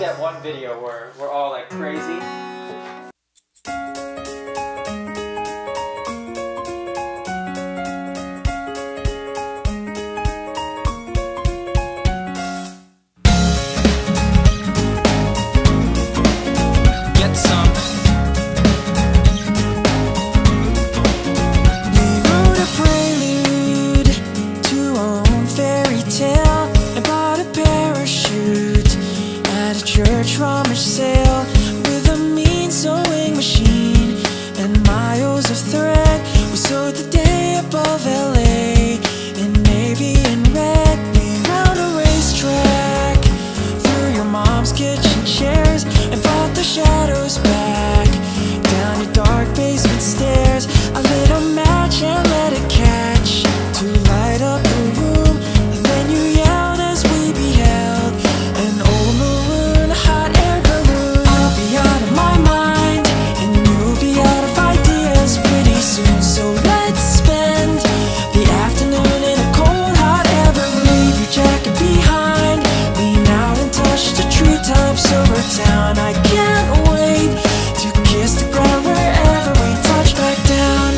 that one video where we're all like crazy. Church rummage sale with a mean sewing machine and miles of thread. We sewed the day above LA in navy and red. We round a racetrack through your mom's kitchen chairs and fought the shadows back down your dark basement stairs. I lit a match and let it catch to light up the room, and then you yelled as we beheld an old maroon hot air balloon. I'll be out of my mind and you'll be out of ideas pretty soon, so let's spend the afternoon in a cold hot air balloon. Leave your jacket behind, lean out and touch the treetops over town. I can't wait to kiss the ground wherever we touch back down.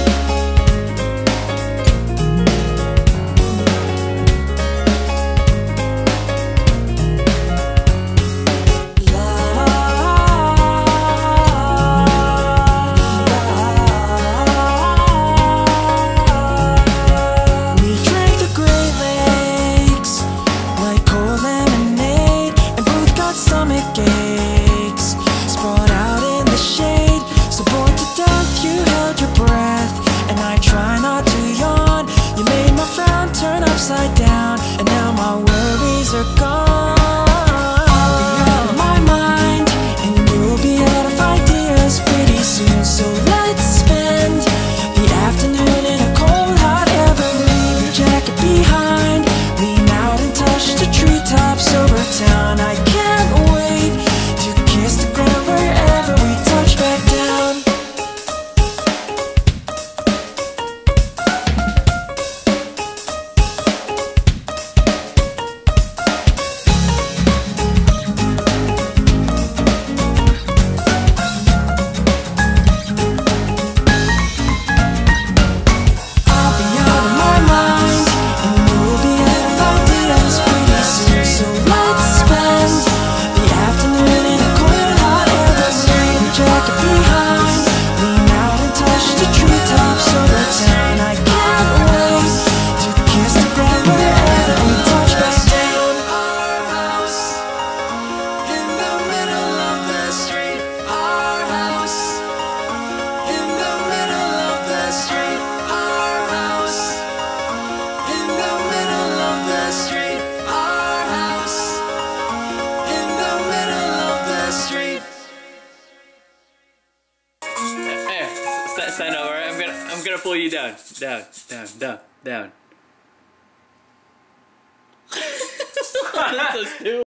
Upside down, and now my worries are gone. I'll be out of my mind, and you'll be out of ideas pretty soon, so let's spend the afternoon in a cold hot air balloon. Leave your jacket behind, lean out and touch the treetops over town. I can't wait to kiss the ground wherever we touch back down. Stand over. I'm gonna pull you down. Down. That's so stupid.